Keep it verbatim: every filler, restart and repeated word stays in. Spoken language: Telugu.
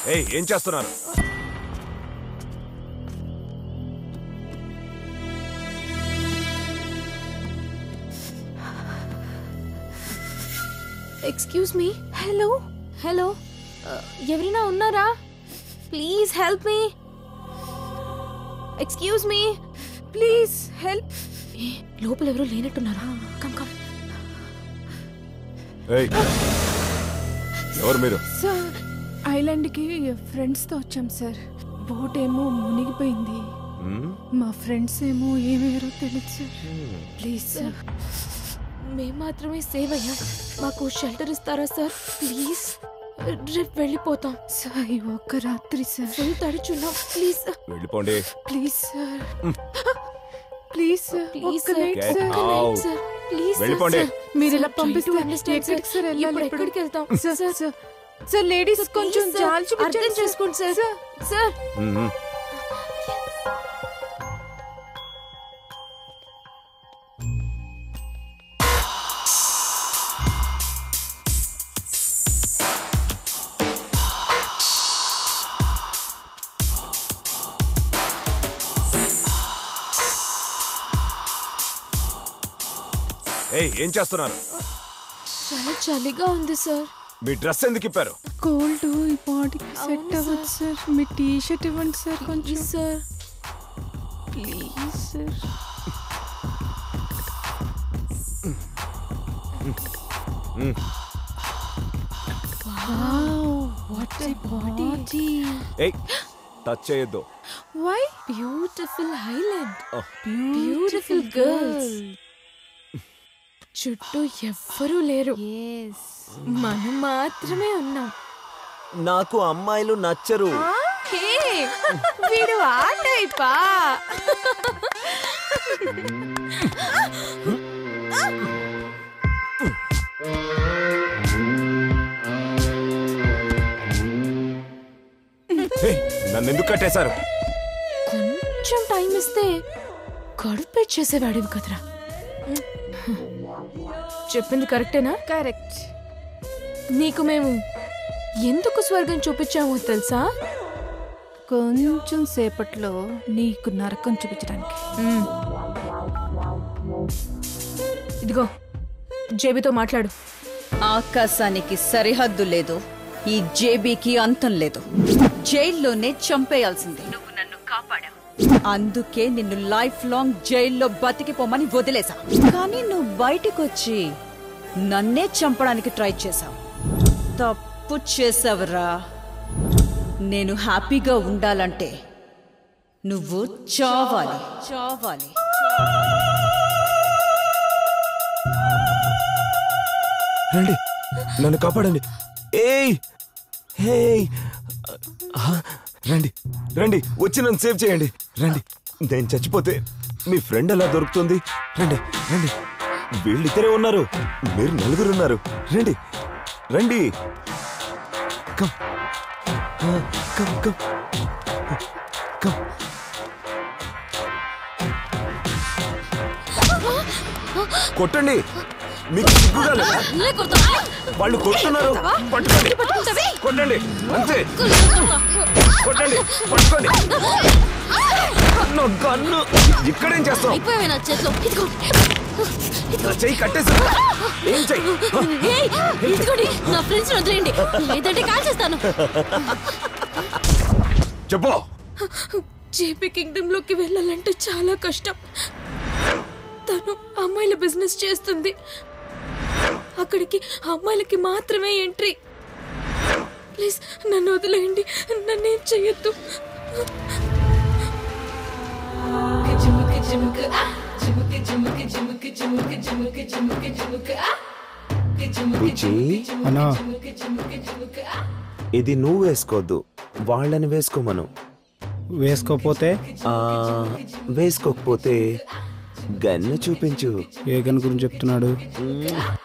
ఏయ్ ఏం చేస్తున్నారు? Excuse me. హలో హలో ఎవరైనా ఉన్నారా? Please help me. Excuse me, please help. లోపల ఎవరో లేనట్టున్నారా? Come come. ఏయ్ ఎవరు మీరు? సార్ ఐలాండ్ కి ఫ్రెండ్స్ తో వచ్చాం సార్. బోట్ ఏమో మునిగిపోయింది. మా ఫ్రెండ్స్ ఏమో ఏమేరో తెలియదు సార్. Please sir. మేము మాత్రమే సేవ్ అయ్యాం. మాకు షెల్టర్ ఇస్తారా సార్? ప్లీజ్. రేపు వెళ్ళిపోతాం సార్. ఈ ఒక్క రాత్రి సార్. ఫుల్ తడిచున్నాం. ప్లీజ్ వెళ్ళిపోండి. Please sir. Please sir. Please ఒక్క నైట్ సార్. ప్లీజ్ వెళ్ళిపోండి. మీరు ఇలా పంపిస్తే ఎక్కడికి సార్ వెళ్ళాలి? ఎక్కడికి వెళ్తాం సార్? సార్ సార్ లేడీస్ కొంచెం జాలి చూపించండి. అర్థం చేసుకోండి సార్. సార్ ఏయ్ ఏం చేస్తున్నారు? చాలా చలిగా ఉంది సార్. మీ డ్రెస్ ఎందుకు ఇప్పారు? కోల్డ్ ఈ బాడీకి సెట్ అవ్వదు సార్. మీ టీ షర్ట్ ఇవ్వండి సార్ కొంచెం. Sir please sir. Wow what a body. ఏయ్ టచ్ చేయొద్దు. Why? Beautiful island, beautiful girls. చుట్టూ ఎవ్వరూ లేరు. మనం మాత్రమే ఉన్నాం. నాకు అమ్మాయిలు నచ్చరు. వీడు ఆ టైపా? నన్ను ఎందుకు కట్టేశారు? కొంచెం టైం ఇస్తే కడుపే చేసేవాడివి కదరా. చెప్పింది కరెక్టేనా? కరెక్ట్. నీకు మేము ఎందుకు స్వర్గం చూపించామో తెలుసా? కొంచెం సేపట్లో నీకు నరకం చూపించడానికి. ఇదిగో జేబీతో మాట్లాడు. ఆకాశానికి సరిహద్దు లేదు, ఈ జేబీకి అంతం లేదు. జైల్లోనే చంపేయాల్సిందే. నువ్వు నన్ను కాపాడావు, అందుకే నిన్ను లైఫ్ లాంగ్ జైల్లో బతికిపోమని వదిలేసా. కానీ నువ్వు బయటికొచ్చి నన్నే చంపడానికి ట్రై చేశావు. తప్పు చేసావురా. నేను హ్యాపీగా ఉండాలంటే నువ్వు చావాలి చావాలి. రండి నన్ను కాపాడండి. ఏయ్ హే రండి రండి వచ్చి నన్ను సేవ్ చేయండి. రండి. నేను చచ్చిపోతే మీ ఫ్రెండ్ ఎలా దొరుకుతుంది? రండి రండి. వీళ్ళిద్దరే ఉన్నారు, మీరు నలుగురు ఉన్నారు. రండి రండి. Come come come come. కొట్టండి. మీకు సిగ్గుగా లేదా? వాళ్ళు కొడుతున్నారు. పట్టుకోండి కొట్టండి. అంతే కొట్టండి. పట్టుకోండి. గన్ను ఇక్కడేం చేస్తాం? చెయ్యి కట్టేసి ఏం చెయ్యి? నా ఫ్రెండ్స్ వదిలేండి, లేదంటే కాల్ చేస్తాను. చెప్పు. జేపీ కింగ్డమ్ లోకి వెళ్ళాలంటే చాలా కష్టం. తను అమ్మాయిల బిజినెస్ చేస్తుంది. అక్కడికి అమ్మాయిలకి మాత్రమే ఎంట్రీ. ప్లీజ్ నన్ను వదిలేయండి, నన్నేం చెయ్యొద్దు. ఇది నువ్వు వేసుకోవద్దు, వాళ్ళని వేసుకోమను. వేసుకోపోతే? వేసుకోకపోతే గన్ను చూపించు. ఏ గన్ గురించి చెప్తున్నాడు?